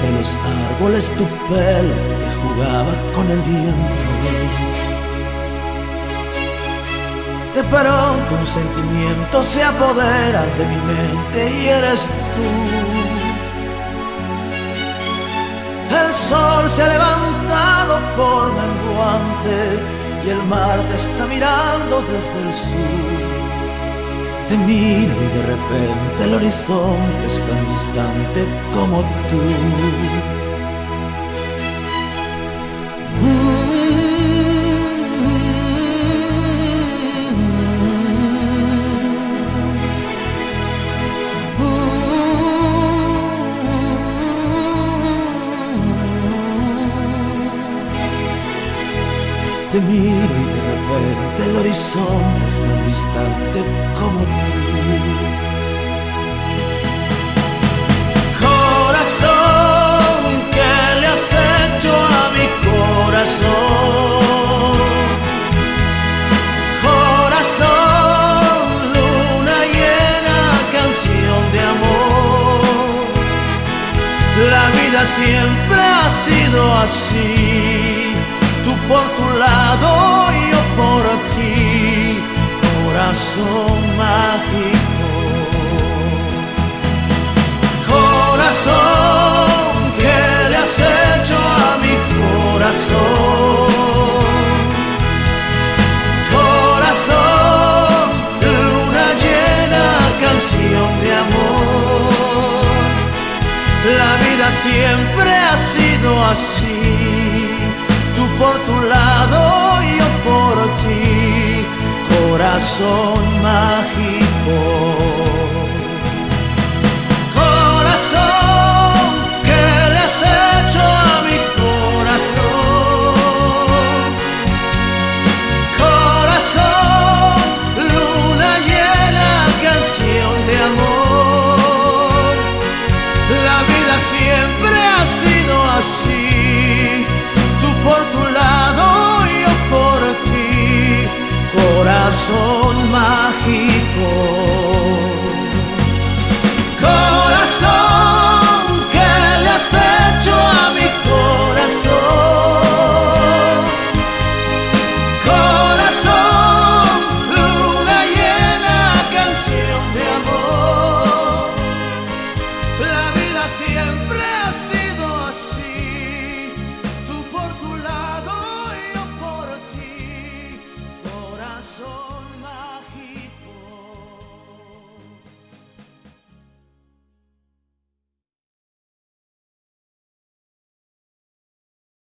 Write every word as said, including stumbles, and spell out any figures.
entre los árboles tu pelo que jugaba con el viento. De pronto un sentimiento se apodera de mi mente y eres tú. El sol se ha levantado por menguante y el mar te está mirando desde el sur. Te miro y de repente el horizonte es tan distante como tú. Te miro y de repente el horizonte es tan distante como tú. Corazón, ¿qué le has hecho a mi corazón? Corazón, luna llena, canción de amor. La vida siempre ha sido así. Tú por tu lado, yo por ti, corazón mágico. Corazón, ¿qué le has hecho a mi corazón? Corazón, luna llena, canción de amor. La vida siempre ha sido así. Tú por tu lado, yo por ti, corazón mágico. Corazón, ¿qué le has hecho a mi corazón? Corazón, luna llena, canción de amor. La vida siempre ha sido así. Tú por tu lado, yo por ti, corazón mágico. Corazón, ¿qué le has hecho a mi corazón? Corazón, luna llena, canción de amor. La vida siempre ha sido así. Tú por tu lado, yo por ti, corazón.